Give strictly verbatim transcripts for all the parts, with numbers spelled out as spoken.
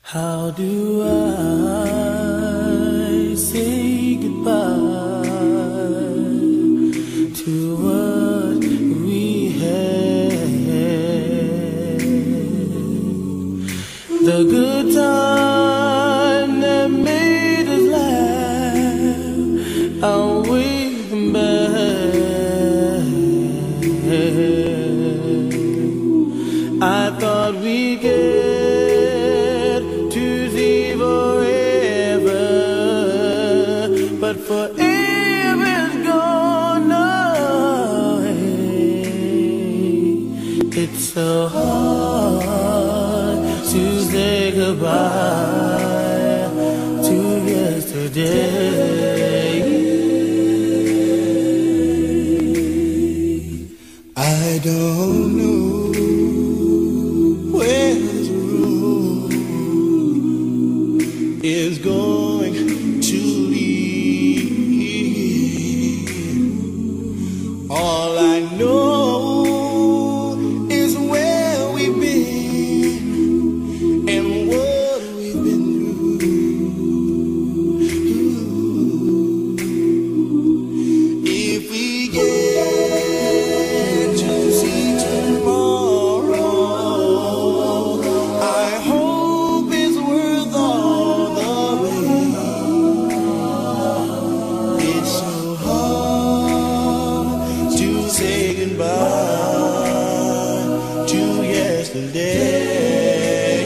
How do I say goodbye to what we had? The good time that made us laugh, outweigh them bad. I thought we'd get but forever's gone away. It's so hard to say goodbye to yesterday. I don't know where this road is going to lead. All I know is where we've been and what we've been through. If we get to see tomorrow, I hope it's worth all the wait. It's so hard to say goodbye to yesterday.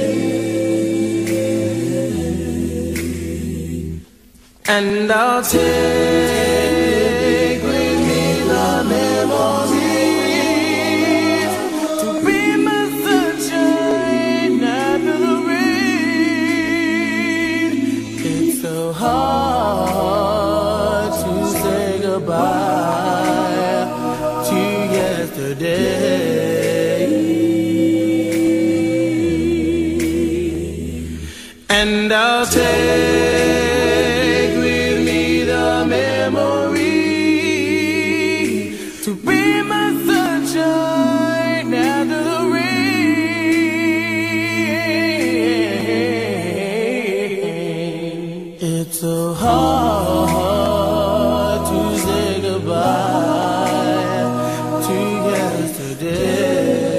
And I'll take with me the memories to be my sunshine after the rain. It's so hard to say goodbye to yesterday. And I'll take with me the memory to be my sunshine after the rain. It's so hard to say goodbye to yesterday.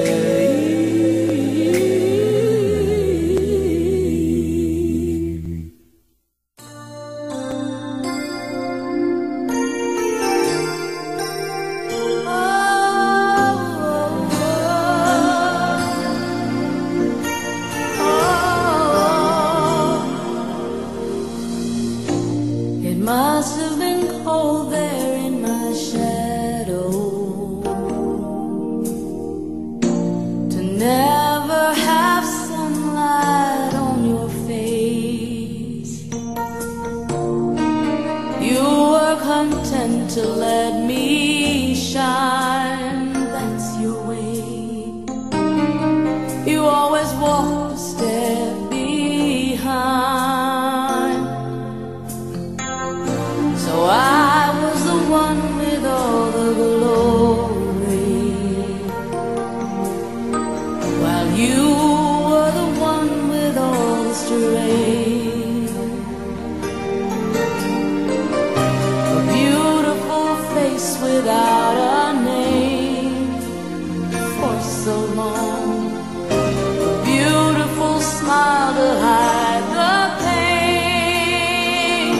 It must have been cold there in my shadow to never have sunlight on your face. You were content to let me shine, that's your way. You always walked a step behind. So I was the one with all the glory, while you were the one with all the strength. A beautiful face without a name for so long. A beautiful smile to hide the pain.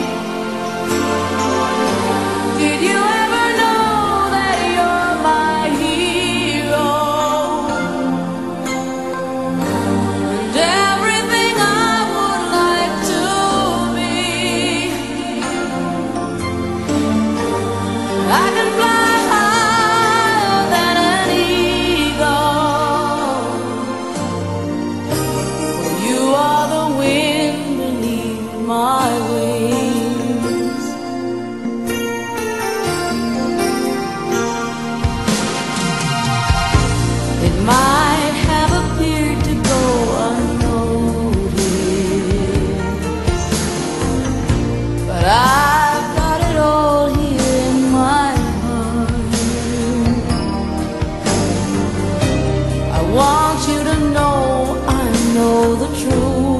Did you ever know that you're my hero? And everything I would like to be. I can fly higher than an eagle. You are the wind beneath my wings. It might have appeared to go unnoticed, but I've got it all here in my heart. I want you to know I know the truth.